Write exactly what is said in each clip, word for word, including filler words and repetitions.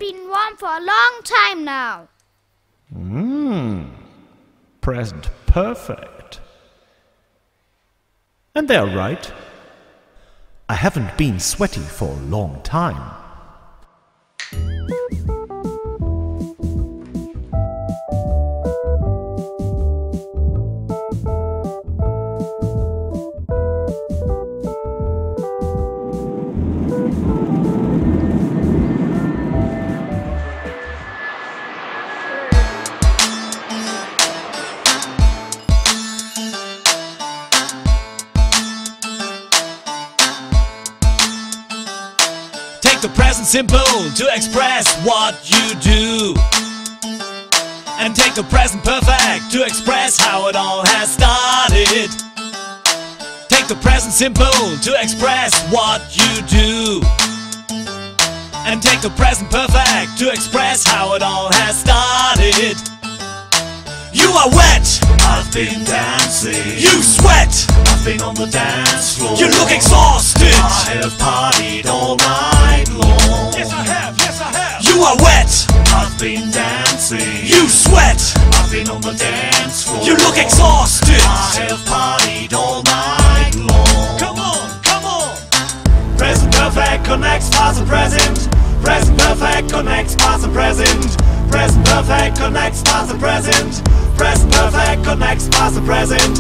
been warm for a long time now. Mmm. Present perfect. And they're right. I haven't been sweaty for a long time. Take the present simple to express what you do, and take the present perfect to express how it all has started. Take the present simple to express what you do, and take the present perfect to express how it all has started. You are wet, I've been dancing. You sweat, I've been on the dance floor. You look exhausted. I have partied all night long. Yes I have, yes I have. You are wet, I've been dancing. You sweat, I've been on the dance floor. You look exhausted. I have partied all night long. Come on, come on. Present perfect connects past and present. Present perfect connects past and present. Present perfect connects past and present. Present perfect connects past and present.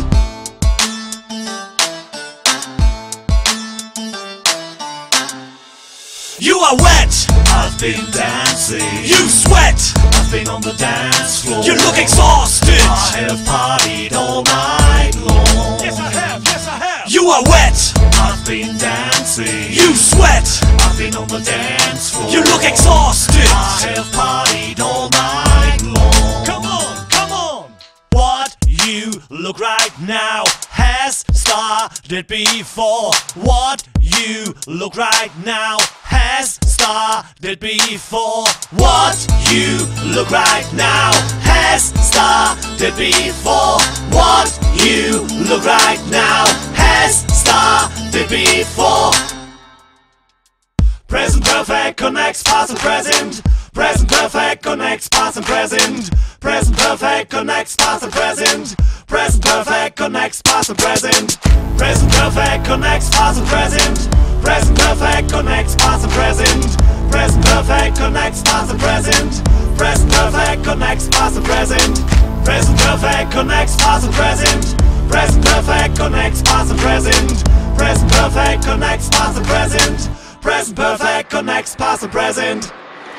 You are wet, I've been dancing. You sweat, I've been on the dance floor. You look exhausted. I have partied all night long. Yes I have, yes I have. You are wet, I've been dancing. You sweat, I've been on the dance floor. You look exhausted. I have partied all night long. Come on, come on. What you look right now has started before. What you look right now has started before. What you look right now has started before. What you look right now has started before. Present perfect connects past and present. Present perfect connects past and present. Present perfect connects past and present. Present perfect connects past and present. Present perfect connects past and present. Present perfect connects past and present. Present perfect connects past and present. Present perfect connects past and present. Present perfect connects past and present. Present perfect connects past and present. Present perfect connects past and present. Present perfect connects past and present.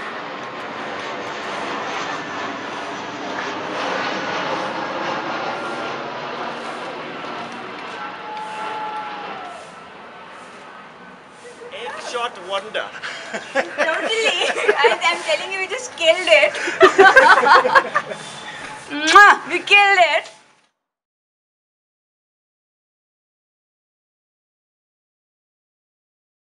Shot wonder. Totally. I, I'm telling you, we just killed it. Mwah! We killed it.